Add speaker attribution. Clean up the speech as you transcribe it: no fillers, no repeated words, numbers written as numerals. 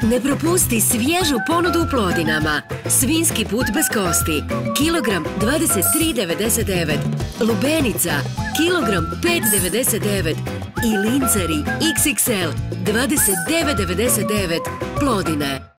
Speaker 1: Ne propusti svježu ponudu u Plodinama. Svinjski put bez kosti, kilogram 23,99. Lubenica, kilogram 5,99. I linceri XXL 29,99. Plodine.